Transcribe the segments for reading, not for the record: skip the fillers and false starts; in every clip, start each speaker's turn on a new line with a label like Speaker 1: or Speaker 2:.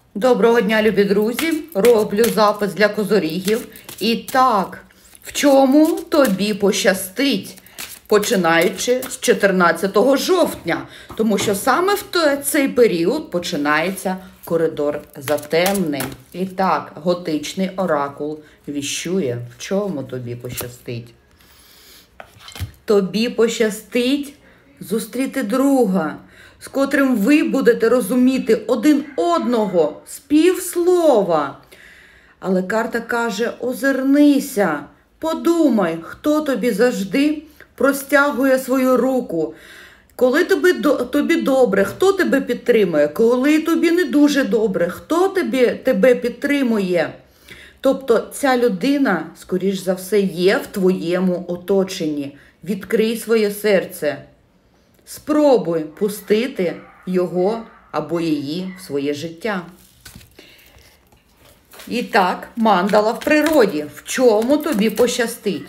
Speaker 1: Доброго дня, любі друзі! Роблю запис для козорігів. І так, в чому тобі пощастить, починаючи з 14 жовтня, тому що саме в цей період починається коридор затемнень. І так, готичний оракул віщує, в чому тобі пощастить. Тобі пощастить зустріти друга, з котрим ви будете розуміти один одного з півслова. Але карта каже: озирнися, подумай, хто тобі завжди простягує свою руку. Коли тобі добре, хто тебе підтримує? Коли тобі не дуже добре, хто тебе підтримує? Тобто ця людина, скоріш за все, є в твоєму оточенні. Відкрий своє серце. Спробуй пустити його або її в своє життя. І так, мандала в природі. В чому тобі пощастить?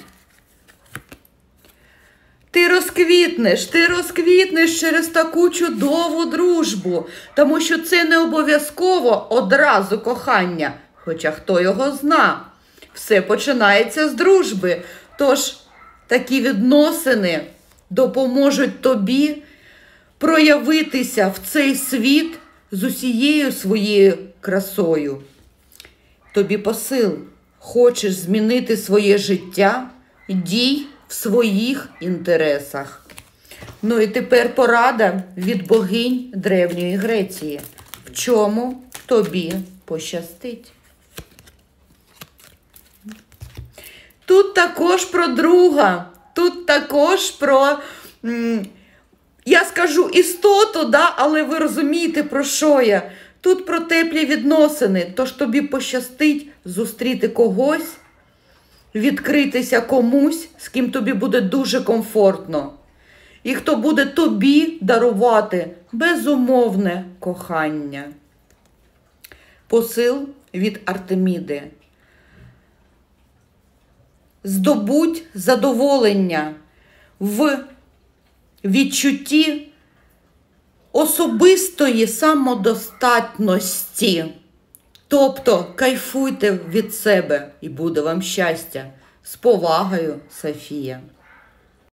Speaker 1: Ти розквітнеш через таку чудову дружбу, тому що це не обов'язково одразу кохання, хоча хто його зна. Все починається з дружби, тож такі відносини допоможуть тобі проявитися в цей світ з усією своєю красою. Тобі посил. Хочеш змінити своє життя? Дій в своїх інтересах. Ну і тепер порада від богинь Древньої Греції. В чому тобі пощастить? Тут також про друга, тут також про, я скажу істоту, да? Але ви розумієте, про що я. Тут про теплі відносини, тож тобі пощастить зустріти когось, відкритися комусь, з ким тобі буде дуже комфортно. І хто буде тобі дарувати безумовне кохання. Посил від Артеміди. Здобудь задоволення в відчутті особистої самодостатності. Тобто кайфуйте від себе і буде вам щастя. З повагою, Софія.